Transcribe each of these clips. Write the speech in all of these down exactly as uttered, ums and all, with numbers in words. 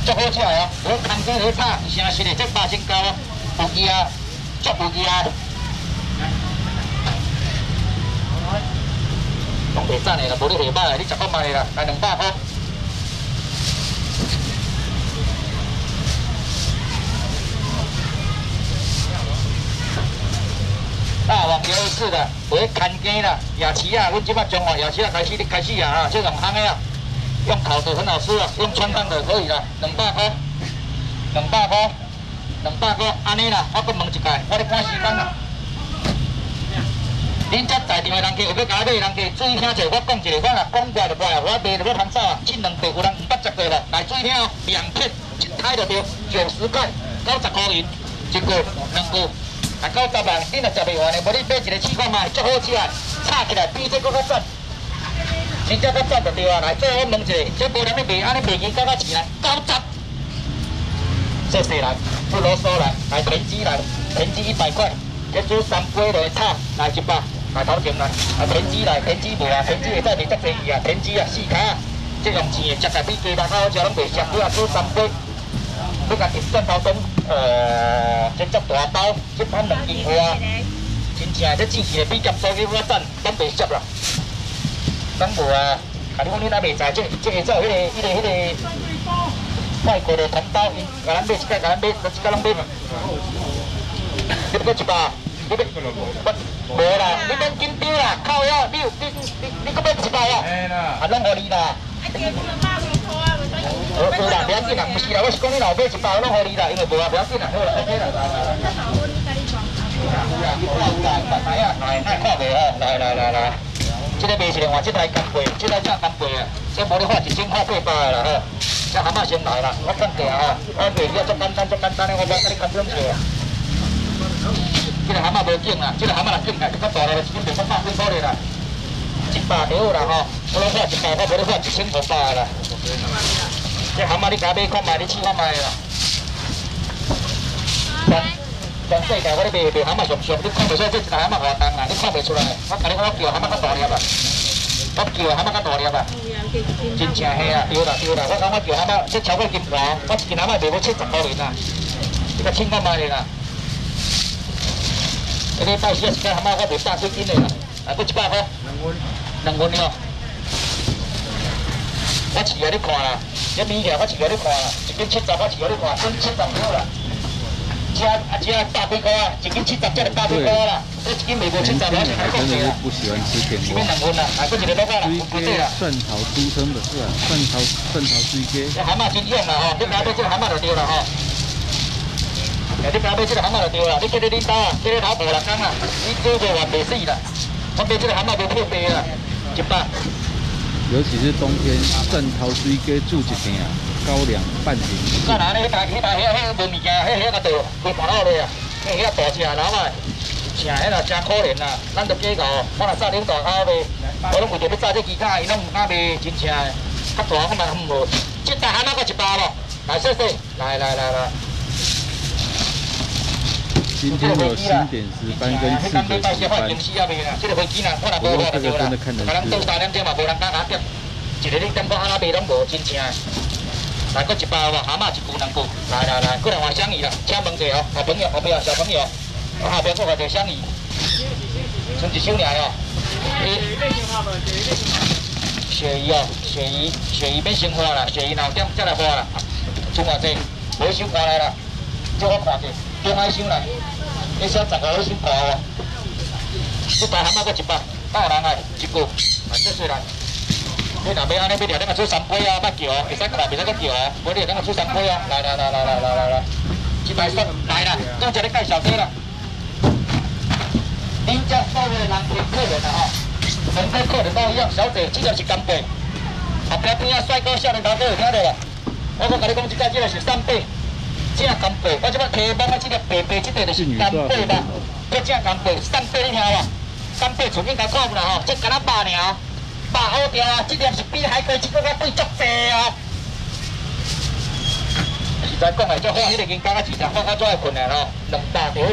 足好食哦，我空间好炒，诚实的，这八千高哦，有机啊，足有机啊。拢袂赞的啦，无你下摆你十块卖啦，来两百块。大王夜市的，为看鸡啦，夜市啊，阮即摆中华夜市啊开始开始啊哈，这种行的啊，用烤的很好吃啊，用穿烫的可以啦，两百块，两百块，两百块，安尼啦，我搁问一届，我咧赶时间啦。恁遮在场的人家有要甲我买，人家注意听者，我讲一个，我若讲怪就怪啊，我卖就要通走啊，这两块有人五百十块啦，来注意听哦，两片一开就对，九十块，九十块银，一个两个。啊，九十万，你若食袂完的，无你买一个试看卖，足好食的，炒起来比这搁较赞，真正较赞就对啊！来，最后我问一下，这无人咧卖，安尼卖起到到钱来？九十，谢谢来，不啰嗦来，来田鸡来，田鸡一百块，这煮三杯来炒，来一百，来头前来，啊田鸡来，田鸡无啊，田鸡会再卖足济去啊，田鸡啊四卡啊，这用钱的，食起来比鸡肉较好食，拢袂俗，你啊煮三杯。你家己蒜头粉，呃，这足大包，这盘两斤外，真正这煮起来比咸酥鸡较赞，咱袂俗啦。咱无啊，啊你讲你哪袂知？这这个做迄个迄个迄个外国的同胞，因甲咱买一届，甲咱买，咱一届拢买嘛。你要一包？你要？无啦，你免紧张啦，靠呀！你你你你搁买一包啊？啊，拢互你啦。我无啦，不要紧啦，不是啦，我是讲你老买一包，拢互你啦，因为无啊，不要紧啦，好啦 ，OK 啦，来来来。有啦有啦，有啦有啦，来啊，来，爱看袂吼，来来来来，这个卖一个换这台干贝，这台正干贝啊，这无你花一千块八百啦吼，这蛤蟆先来啦，我讲价吼，我卖你啊，足简单足简单的，我无甲你讲两句啊。这个蛤蟆无紧啦，这个蛤蟆若紧啦，就较大了，一斤卖三百几块啦，一百就好啦吼，我拢花一百，我无你花一千五百啦。这蛤蟆你家买看卖，你试看卖啦。全全世界我咧卖卖蛤蟆上上，你看袂出这一台蛤蟆偌重啦，你看袂出来。我甲你讲，我叫蛤蟆较大粒啦，我叫蛤蟆较大粒啦。真正嘿啊，对啦对啦，我讲我叫蛤蟆，这超过金华，我一斤蛤蟆卖要七十块银啦，你甲称看卖啦。这礼拜四一只蛤蟆我卖百几斤的啦，啊，搁一百块。两斤哦。我试下你看啦。这米条我试过你看啦，一斤七十我试过你看，斤七十就好啦。这啊这百几块啊，一斤七十这就百几块啦。这一斤卖无七十，我先来讲价啦。 不喜欢吃甜这边两斤啦，来，搁一个落啦，不对啦。 蒜头出生的是啊，蒜头蒜头水鸡。 这蛤蟆真用啦吼，你不要买这个蛤蟆就对啦吼。哎，你不要买这个蛤蟆就对啦，你叫你领导啊，叫你老婆人讲啦，你做不完袂死啦。我买这个蛤蟆无破病啦，一百。 尤其是冬天，蒜头水鸡煮一片啊，高粱半斤。 干哪呢？迄台迄台迄迄无物件，迄迄个都规盘落咧啊！迄迄大只老啊，请迄个真可怜啦。咱都计较，我若早点大口卖，我拢为着要炸这鸡脚，伊拢唔敢卖，真正的。较大我嘛唔无。这台蛤蟆搁一包咯，来谢谢，来来来来。 今天有新点石斑跟赤嘴石斑， 这个飞机呢，我若无话就对啦。可能多三两点嘛，无人敢拿点。一个你点过阿拉卖拢无真正的。来，搁一包吧，蛤蟆一句两句。来来来，过来换香鱼啦，请问者哦，小朋友后边小朋友，我后边过来就香鱼，剩一手尔哦。鳕鱼哦，鳕鱼，鳕鱼免先花啦，鳕鱼两点再来花啦。剩偌济，无一手花来啦，叫我看者，中海手来。你小十个你先看哦。这台蛤蟆搁一百，百人来一句，来这些来。你若要安尼，要条，咱个煮三杯啊，捌叫哦，会使看，袂使搁叫哦。无你咱个煮三杯啊，来来来来来来来来，一台蒜来啦，刚才咧介绍这啦。恁遮所有人客客人啊吼，全部客人都一样，小姐，这个是干贝。后壁边啊帅哥少年头哥有听到无？我搁甲你讲，这个这个是扇贝，正干贝。我即摆提网啊，这个白白这个就是干贝啦，这正干贝，扇贝你听无？干贝厝边甲看有啦吼，这敢若百尔。百好条啊！这粒是比海龟这个较贵足济啊！实在讲来，这花迄个银刚啊，市场花到最爱困难咯，两百条，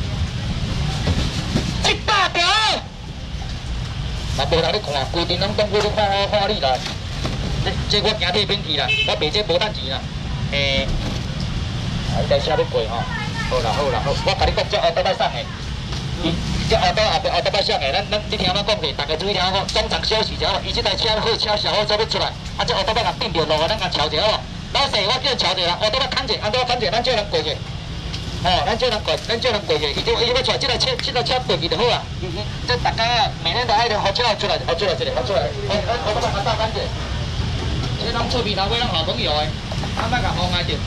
一百条，嘛无人咧看，规阵拢当规咧看我看你啦。这这我惊退免去啦，我卖这无趁钱啦。 诶，啊，你台车要过吼，好啦好啦好，我甲你讲，这后头摆送的，伊这后头后边后头摆送的，咱咱你听我讲者，大家注意听我讲，中场休息一下，伊这台车好车小好做要出来，啊，这后头摆甲并着路，咱甲瞧一下好。老细，我叫瞧一下，后头摆看者，安怎看者，咱叫人过去。 哦，咱叫人过，咱叫人过去，伊就伊要出来，这台车，这台车过去就好啊。这大家每天都爱着好车出来，好出来一个，好出来。我我我把它打干净。这咱厝边头尾咱好朋友的，咱莫甲妨碍着。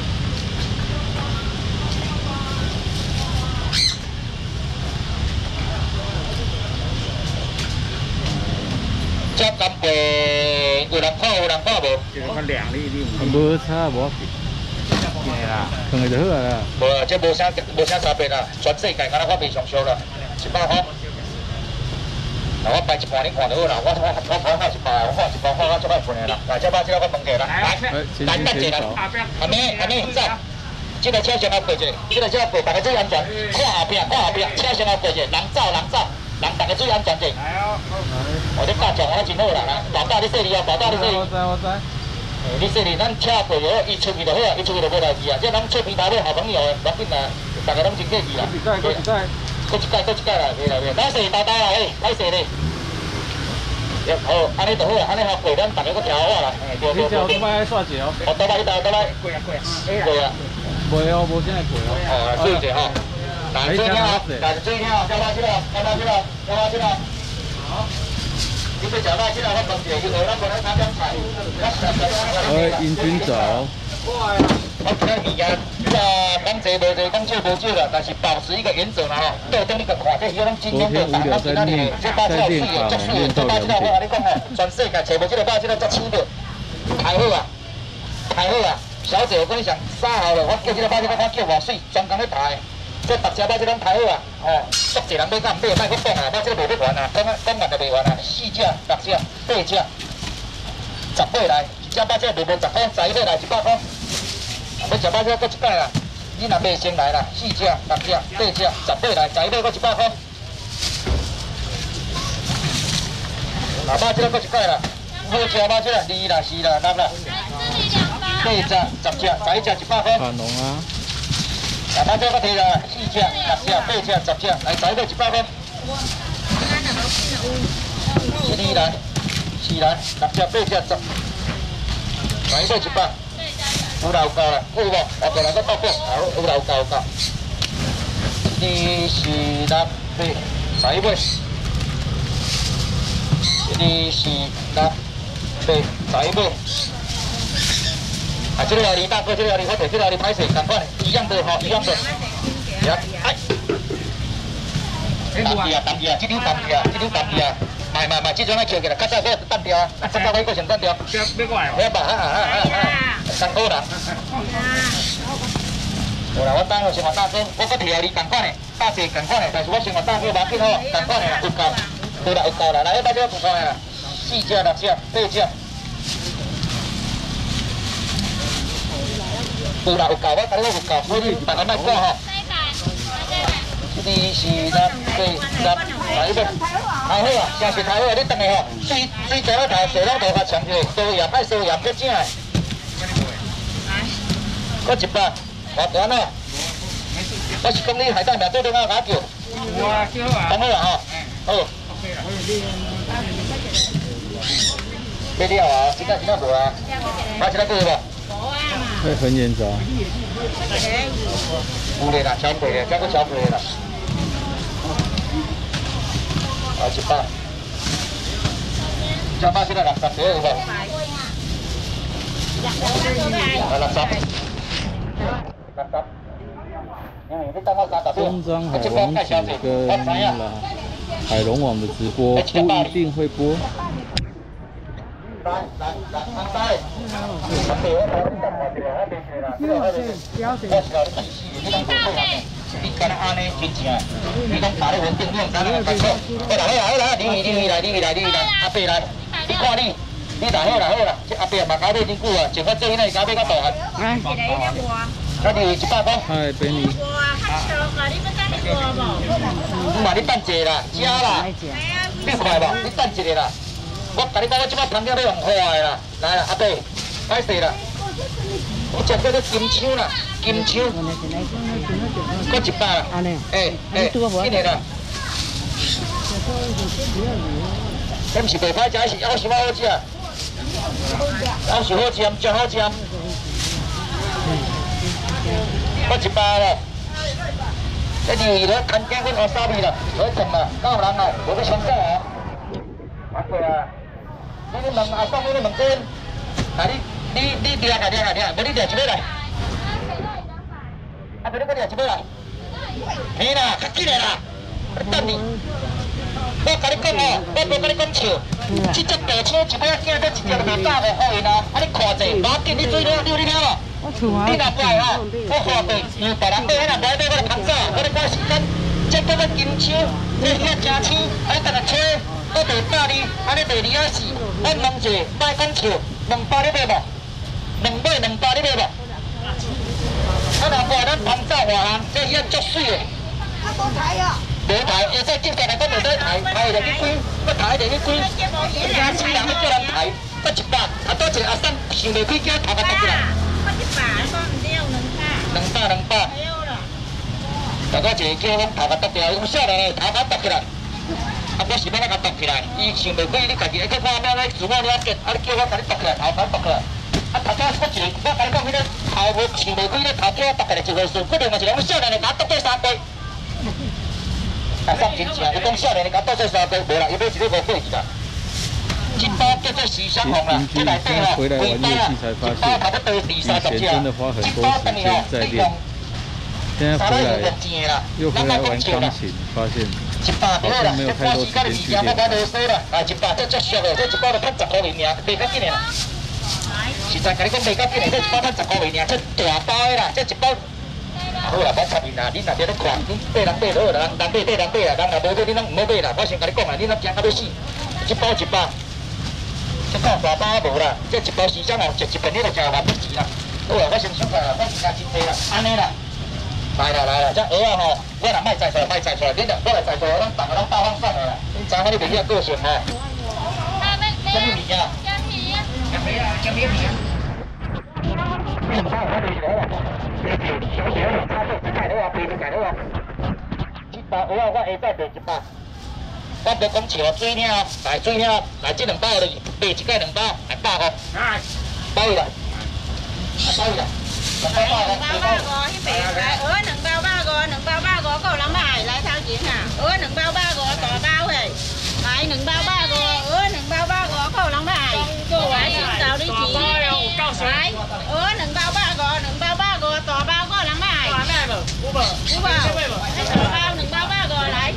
这干杯，有人看有人看无？ 我量你你无差无。 啦，放下就好啦。 无啊，这无啥无啥差别啦，全世界敢若我袂上俗啦，一百块。那我摆一盘你看就好啦，我我我我看一百，我看一百，看我做摆分的啦。来，这把这个我问下啦，来，来等一下啦，阿妹阿妹走，这个车先来过者，这个车过，大家注意安全，看后壁看后壁，车先来过者，人走人走，人大家注意安全者。我这教教我真好啦，来，大大你说你啊，大大你说你。我知我知。 你说你咱车过去，伊出去就好啊，伊出去就无代志啊。这咱厝边头尾好朋友的，无紧啦，大家拢真客气啦。一届，一届，搁一届，搁一届啦，对啦对。咱说大大啦，嘿，歹势咧。好，安尼就好啊，安尼好过，咱大家搁调好啊啦。对对对。你摆煞者哦。哦，倒来一道，倒来。过啊过啊。过啊。过哦，无啥过哦。哦，注意者吼。来，注意听哦，来注意听哦，交把去了，交把去了，交把去了。好。 你要食哪只啊？我问一下，因为咱无咧三点菜。 我英军走。 我今日物件，你啊讲济无济，讲少无少啦，但是保持一个原则啦吼。对，等你个看，这鱼拢今天就打到今仔日，这包只有水的，足水的，这包只我甲你讲吼，全世界找无这个包只了足抢着，太好啊，太好啊！小姐，我跟你讲，三号了，我叫这个包只，我叫偌水，专工咧抬。 这大车包这拢太好啊！哦，足济人买敢买，莫去讲啊，包这个袂要完啊，讲讲完就袂完啊。四只、六只、八只，十八来，一只包这卖卖十块，十一来一百块。要食包这搁一摆啦，你若卖先来啦，四只、六只、八只，十八来，十一搁一百块。啊，包这搁一摆啦，好吃包这二啦、四啦、六啦，八只、十只，十一只一百块。 看龙啊！ 啊，咱这个提啦，四只、六只、八只、十只，来十个一百块。一来，四来，六只、八只、十，十个一百。有啦有够啦，有无？后边来个倒补，好，有啦有够有够。一、四、六、八，十个。一、四、六、八，十个。 啊，这个料理大哥，这个料理我做，这个料理歹势，同款，一样的吼，一样的。呀，哎，淡去啊，淡去啊，这张淡去啊，这张淡去啊，卖卖卖，这种爱捡起来，较早我单条啊，十八块个先单条。要过来。要吧，啊啊啊啊！辛苦人。有啦，我等下先活大哥，我搁提料理同款的，大姐同款的，但是我先活大哥无紧吼，同款的啦，有够，有啦有够啦，来，大家同款的啦，四只、六只、八只。 有啦有够，我甲你讲有够，所以你大家莫讲吼。一、四、六、八、十，十一个，太好啊，真是太好啊！你等下吼，水水坐咧头，坐拢无较强者，烧盐爱烧盐较正的。搁一百，偌大喏。我是讲你海带名做电话甲我叫。有啊，叫好啊。讲好啊吼，好。买了啊，今仔今仔无啊，买一个过无？ 会很严重。 有嘞啦，超过嘞，再搁超过嘞啦。啊，一百。加八现在六十几有无？啊，六十。六十。嗯，你等我三十秒。 中章海王子跟啦海龙王的直播不一定会播。 来来来，安排。十八我我等下就我袂啦，这个我是我是要你死，你讲做咩？你干那安尼真正，你讲打咧稳定，你用啥来办错？好啦好啦好啦，你你你来你来你来，阿伯来，你看你，你来好啦好啦，这阿伯嘛搞尾真久啊，前发做迄个搞尾较大汉。来，那你一百块。 嗨，俾你。 唔嘛，你等一下啦，吃啦，你快无？你等一下啦。 我甲你讲，我即摆汤料咧用坏啦，来啦，阿伯，歹势啦， 我食过个金枪啦，金枪，搁一百啦。哎哎，紧个啦。这毋是袂歹食，是要是好食，要是好食，真好食。搁一百啦。这是咧看见阮学沙米啦，好整啦，够人啦，无要上价啊。啊对啊，你你问阿爽，你问真，那你你你掠下掠下掠下，无你掠一尾来。啊，无你搁掠一尾来。嘿啦，较紧的啦，等你。我甲你讲哦，我无甲你讲笑，这只大车一尾仔惊，这一只就卖百五块银啊！啊，你看者，无要紧，你做了，你有你听无？你若买吼，我看过，因为别人买，那买买我来扛走，我来赶时间。这叫做金枪，这遐真青，啊，你等下吹，我卖百二，啊，你卖二啊四，我问者，莫讲笑，两百你买无？两买两百你买无？啊，若买咱扛走外行，这遐足水的。啊，无抬哦。无抬，会使接下来我袂使抬，抬就去关，我抬就去关。人家人要叫人抬，我一百，啊，多一个阿婶想袂开，叫头壳剁起来。我一百，我唔对，两百。两百两百。没有啦。大哥一个叫我头壳剁掉，用少年的头壳剁起来。啊，我是要哪甲剁起来？伊想袂开，你家己会去看咩咧？自我了解，啊，你叫我甲你剁起来，头壳剁起来。啊，头家我一个，我甲你讲，迄个头无想袂开，咧头叫我剁起来一回事，可能嘛是讲少年的甲我剁过三杯。啊，送真正，伊讲少年的甲剁过三杯，无啦，伊买一个无过去啦。一包叫做时尚红啦，这内底吼，几包啦，一包差不多二三十只，一包等于吼，你用三百元用钱啦，咱莫讲笑啦。一百对啦，这半时间的时间我我无说啦，啊一百这足俗的，这一包就赚十块银尔，卖较紧的啦。实在甲你讲卖较紧的，这一包赚十块银尔，这大包的啦，这一包。好啦，莫插面啦，你若伫咧看，你买人买落啦，人人买买人买啦，人若无买，你拢唔好买啦。我先甲你讲啦，你拢惊到要死，一包一包。这看大包无啦，这一包时尚哦，食一遍你就食完不钱啦。好啦，我先收下啦，我时间真济啦，安尼啦，来啦来啦，这蚵仔吼，我若卖摘出来，卖摘出来，你若我来摘出来，咱逐个拢大方送的啦。你知影你袂晓个性吼？什么物件？姜皮。姜皮啊，姜皮皮啊。你唔知我对住好啦，小小两差做，改了啊，变就改了啊。一包蚵仔我下摆卖一百。我无讲笑，水鸟，来水鸟，来这两包落去，卖一盖两包，来百块，包伊啦，包伊啦，两包百块，两包百五，迄边来蚵两包百五，两包百五，够人买，来头前啊，蚵两包百五，大包的，来两包百五，蚵两包百五，够人买，来请找你钱，来蚵两包百五，两包百五，大包够人买，有无？有无？大包两包百五，来。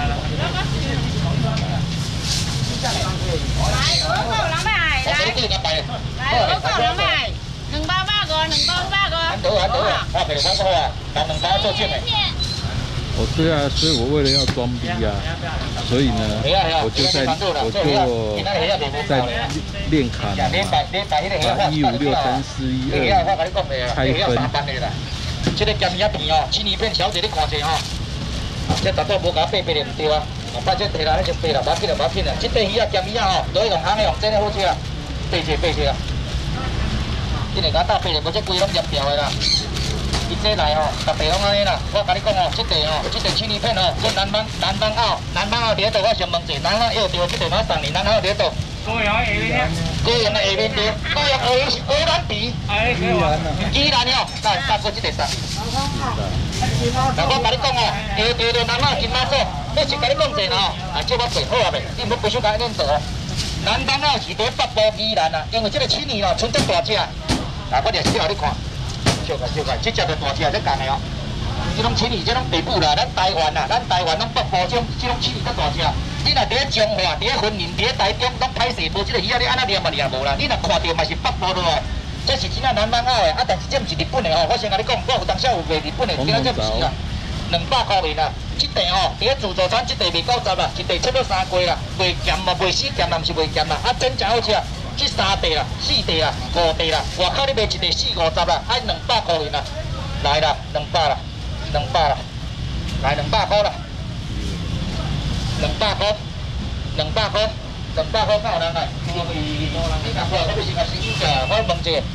来，蚵够人买，来，来，蚵够人买，两包百五，两包百五。好啊，好啊，我给你看过啊，把两包做进来。 哦，对啊，所以我为了要装逼啊，所以呢，我就在我就在练卡嘛，把一五六三四一二开分。 这个咸鱼片哦，青鱼片小姐你看者吼，这大多无甲八八的唔对啊。把这摕来，你就背啦，无要紧啦，无要紧啦。这块鱼啊，咸鱼啊吼，都用烘的，用蒸的好食啊，背些背些啊。你来甲搭背咧，无这规拢腌掉的啦。伊这来吼，逐地拢安尼啦。我甲你讲哦，这地哦，这地青鱼片哦，这南方南方澳，南方澳伫倒，我先问者，南方又对，这地马送你，南方澳伫倒。高阳的下面高阳的下面对，高阳下是荷兰皮。哎，宜兰啊。宜兰哦，来搭过这地上。那我甲你讲哦，地地地南方真马做。我是甲你讲者吼，啊，这我做好啊未？你唔好不想甲恁做哦。南方澳是伫北部宜兰啊，因为这个青鱼哦，剩足大只。啊，我就是叫你看，小看小看，这只就大只，这干的哦。这种青鱼，这种北部啦，咱台湾啦，咱台湾拢北部这种这种青鱼较大只。你若伫咧中华、伫咧云林、伫咧台中，拢歹势无这个鱼仔，你安那掠嘛掠无啦。你若看到嘛是北部落来，这是真正南方澳的，啊，但是这毋是日本的哦。我先甲你讲，我有当时有卖日本的，今仔这毋是啦。两百块银啦，这地吼，伫咧自助餐，这地卖九十啦，一地差不多三过啦，袂咸嘛，袂死咸嘛，毋是袂咸啦，啊，真正好食。这三地啦，四地啦，五地啦，外口你卖一地四五十啦，啊，两百块银啦，来啦，两百啦，两百啦，来两百块啦，两百块，两百块，两百块够人来。你若看，我要先甲师傅讲，我问者，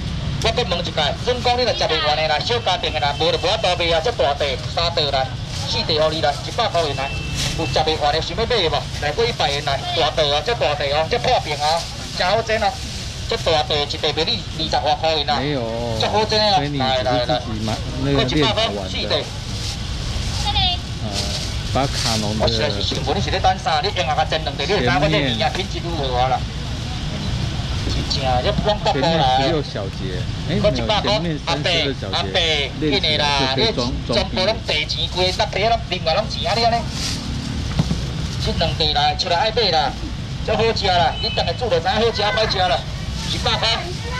我搁问一下，准讲你若食袂完的啦，小家庭的啦，无就无法度买啊，这大地三地啦，四地互你啦，一百块元啦。有食袂完的，想要买无？来过一百元来，大地哦，这大地哦，这破病哦，真好整哦。这大地一地卖你二十外块元啦。没有。这好整哦，来来来，过一百块四地。呃， 把卡农的。我实在是想无，你是咧等啥？你用下甲整两地，你就知我这物件品质如何啦。 前面只有小节，哎，没有，前面三十二小节，练起来就可以装装逼。拢地钱贵，搭地拢另外拢钱啊！你安尼，这两地来出来爱买啦，这好食啦！你等下煮就知好食歹食啦，一百块。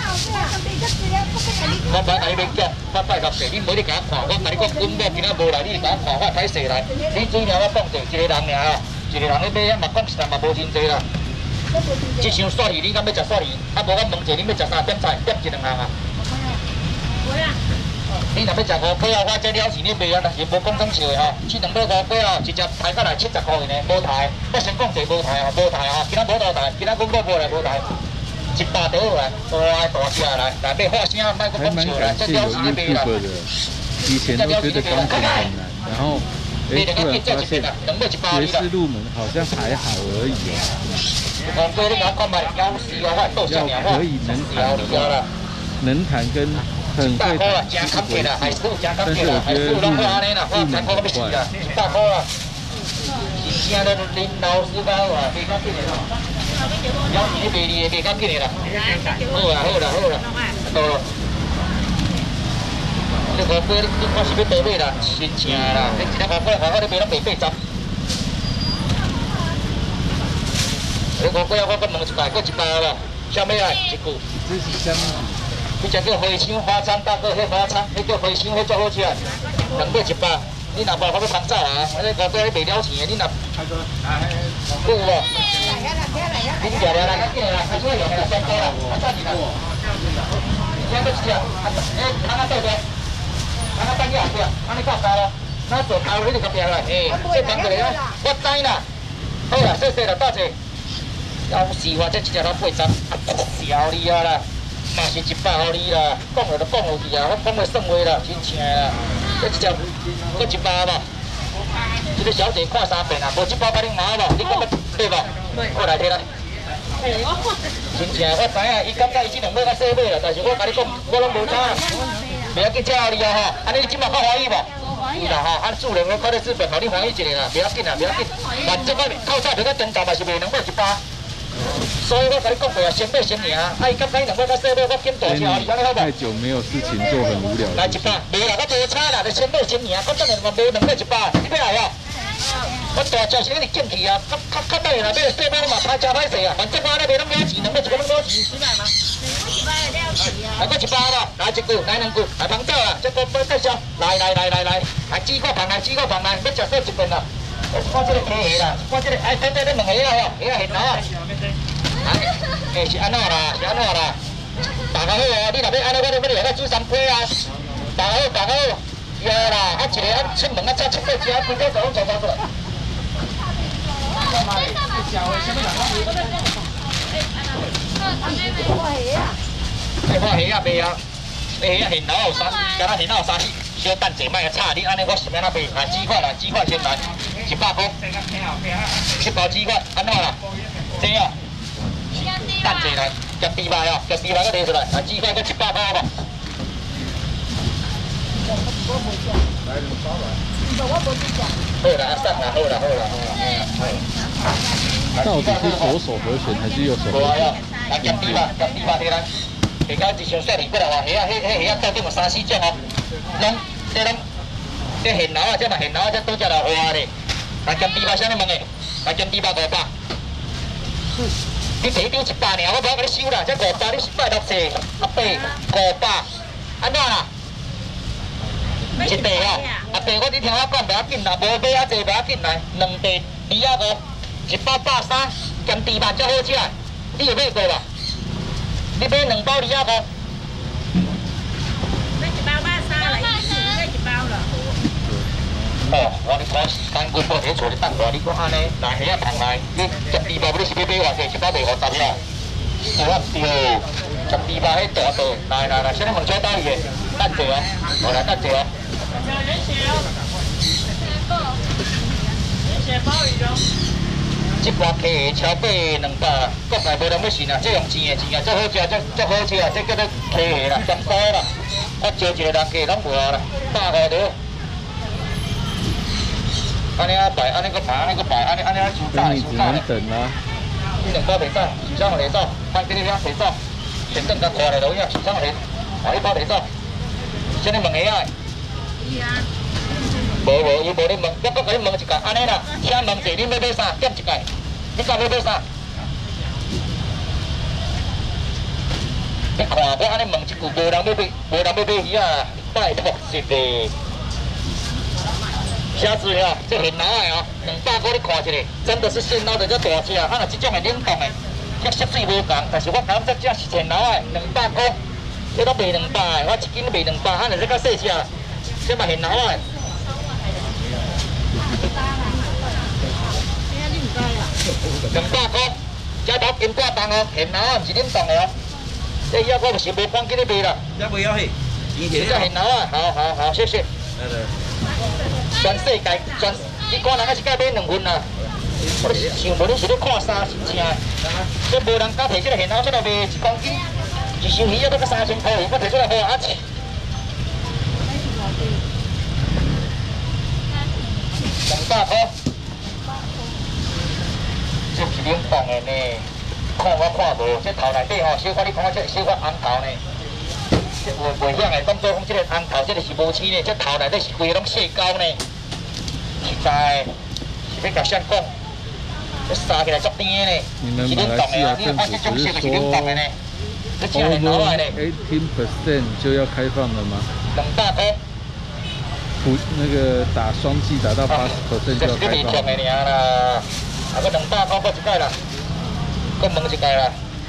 我摆甲你免讲，我拜托谢，你无你甲我看，我甲你讲，阮某今仔无来，你甲我看，我歹势来。你水尔我讲者，一个人尔哦，一个人咧买啊，嘛讲实在嘛无真济啦。 这箱蒜鱼，你敢要食蒜鱼？啊，无我问者，你要食啥点菜？点一两项啊？有啦。你若要食五块啊，我这了是你卖啊，但是无讲真笑的吼。这两尾五块哦，一只抬下来七十块呢，无抬。我先讲者无抬哦，无抬哦，今仔无倒抬，今仔阮我无来无抬。一百多来，大来大只来，来买花生，卖个讲笑来，这了是你卖啦。以前都觉得钢琴很难，然后。 哎，突然发现爵士入门好像还好而已哦。要可以能弹的话，能弹跟很会弹其实不一样，但是我觉得入门入门很快。大块啊！现在恁老师教啊，袂较紧的咯。要是你卖你的，袂较紧的啦。好啦好啦好啦，到咯。 你五块，你我是要多买啦，真正啦！你一只五块，五块你卖拢卖八十。你五块啊，我搁问一摆，搁一包啦，啥物啊？一句。这是啥物？你只叫花香花餐，大哥，迄花餐，迄叫花香，迄最好吃。两买一包，你若无法要通走啊！你五块你卖了钱的，你若有无？你食了啦，紧啦，开始用啦，三块啦，啊，赚钱啦。现在要吃啊？哎，看看对不对？ 安尼等于后壁，安尼较加咯。咱做头迄个较平啦，嘿，这讲过来啊，我知啦。好啦，谢谢啦，多谢。要是我这一只老八十，笑你啊啦，嘛是一百互你啦。讲了就讲落去啊，我讲袂算话啦，真正啦。这一只，搁一百吧。这个小姐看三遍啦，无一包甲你买无？你讲要对无？我来摕来。真正我知影，伊感觉伊这两尾较细尾啦，但是我甲你讲，我拢无差。 袂要紧，遮互你啊吼！安尼你即马较欢喜无？有啦吼，按主人我看咧资本，互你欢喜一下啦，袂要紧啦，袂要紧。反正我透早就甲中昼嘛是卖两百一包，所以我甲你讲过啊，先买先赢。啊，伊甲咱两百较细尾，我减大只，你安尼好无？太久没有事情做，很无聊。来一包，无啦，我无差啦，就先买先赢。我等下嘛卖两百一包，你要来哦？我大只是一直进去啊，较较较等下啦，买细尾嘛歹食歹势啊，反正我安尼卖拢了钱，两百一个拢了钱，是咪嘛？ 来个一包咯，来一句，来两句，来捧走啦，这个要介绍，来来来来来，来煮个饭来，煮个饭来，要食说一遍啦。我这个鸡虾啦，我这个哎，对对，你两个虾哦，虾现捞啊。哎，是安怎啦？是安怎啦？大家好哦，你若要安尼，我就要你来煮三批啊。大家好，大家好，有啦，啊一个啊出门啊，早出八只，规个都拢做做出来。这看虾啊卖啊，这虾现捞有三，敢若现捞有三四，小等者卖炒你安尼，我是要哪卖？来鸡块来，鸡块先来，一百块，一包鸡块，安怎啦？这哦，等者来，夹猪排哦，夹猪排搁摕出来，来鸡块搁一百块好无？好啦，啊送啦，好啦，好啦，好啦。 到底是左手和弦还是右手和弦？ 来夹猪排，夹猪排摕来。 下到一箱雪梨过来话，虾啊，迄迄虾啊，到底有三四种哦，拢这拢这现捞啊，这嘛现捞啊，这拄则来活咧。来咸猪排啥物问的？来咸猪排五百。你摕张一百尔，我无甲你收啦，这五百你是拜六四啊八五百，安怎啦？一地哦，啊地我你听我讲，袂要紧啦，无买啊济袂要紧来，两地二啊五，一包百三，咸猪排才好食，你有买过吧？ 你买两包二啊五，买一包百三来，买一包了。哦，我你看时间，阮无喺厝里等我，你讲安尼，来虾啊捧来，你咸猪排你是要买偌济？一包卖五十啦，对啊对。 十二八迄大袋，来来来，先问车到伊个，等者哦，我来等者哦。原血哦，原血鲍鱼哦。这盘溪的超过两百，国内无人要信啊，这用钱的钱啊，最好食，最最好吃啊，这叫做溪蟹啦，上高啦。我招一个人家拢无啦，百块条。安尼啊摆，安尼个摆，安尼个摆，安尼安尼啊收炸收炸咧。等啊。这两包袂走，市场袂走，看这里遐袂走，先等甲看咧落去啊，市场咧，啊一包袂走。先你问下啊。无无，伊无咧问，我搁甲你问一下，安尼啦，请问者你要买啥？点一届，你敢要买啥？你看我安尼问一句，无人要买，无人要买鱼啊，拜托实的。虾子哦，这现捞的哦，两百块你看一下，真的是现捞的这大只啊！啊，若这种的冷冻的，这色水无同，但是我讲这只是现捞的，两百块，这都卖两百的，我一斤卖两百，啊，若这较细只啦，这嘛现捞的。两百块，这头金挂档哦，现捞的，唔是冷冻的哦。这以后我就是无放给你卖啦。 这不要去，以前这现捞的，好好好，谢谢。 来来。 全世界，全你看人家是甲买两份啦。我是想无你是咧看三是正，这无人敢摕这个现捞出来卖一公斤，一箱鱼要要到三千块，我摕出来好啊！两百块，这是冷冻的呢，看我看无，这头内底吼，小可你看我这小可红头呢。这袂袂晓的，讲做讲这个红头，这个是无青的，这头内底是规个拢细胶呢。实在是要甲谁讲？这杀起来足甜的呢，是冷冻的啊！你看这种色是冷冻的呢，这真系老来呢。 eighteen percent 就要开放了吗？ 两百块。 不，那个打双季打到八十 percent 就要开放。 这是勉强的尔啦，啊个两百块，搁一届啦，搁问一届啦。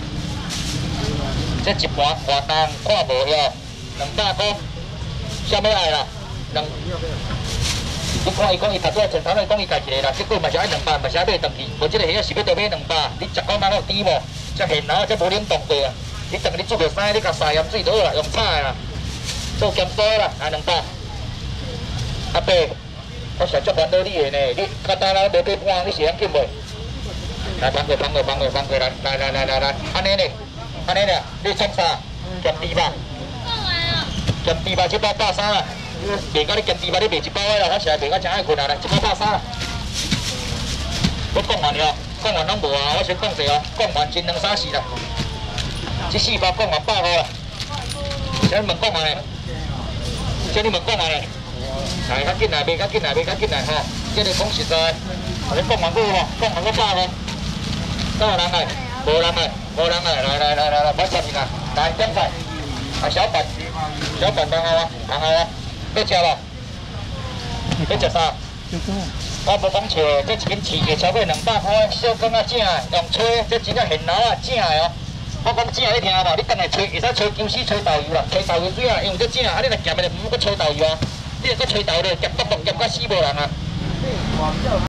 这一盘活动看无晓，两百块，啥物爱啦？两。你看伊讲伊头拄仔前头来讲伊家一个啦，结果嘛是爱两百，嘛是爱买回去。无即个虾是要倒买两百，你十块买有甜无？这现捞这无冷冻过啊！你等下你煮着生，你甲撒盐水就好啦，用炒的啦，做咸酥啦，啊两百。阿伯，我实足烦恼你的呢，你较早来无买半，你是安紧袂？来放过放过放过放过来，来来来来来，安尼呢，安尼呢，你创啥？咸猪肉。讲完啊。咸猪肉这包百三啊。卖到你咸猪肉，你卖一包的啦，我实在卖到真爱困啊！来，一包百三。我讲完了，讲完拢无啊！我先讲者哦，讲完真两三四啦。这四包讲完百块啦。请你们讲完嘞，请你们讲完嘞。来，较紧来，卖较紧来，卖较紧来吼！这个讲实在，你讲完过吼，讲完过百块。哪有人来？无人来，无人来，来来来来来，别插进来，来点菜。啊，小板，小板当好啊，当好啊。要吃无？要吃啥？我无讲笑的，这一斤市价超过两百块，小缸啊正，用吹，这真正现捞啊正的哦。我讲正你听无？你等下吹，会使吹姜丝、吹豆油啦，吹豆油水啊，因为这正啊，你若夹的唔搁吹豆油啊，你若搁吹豆咧，夹笃笃夹到死无人啊。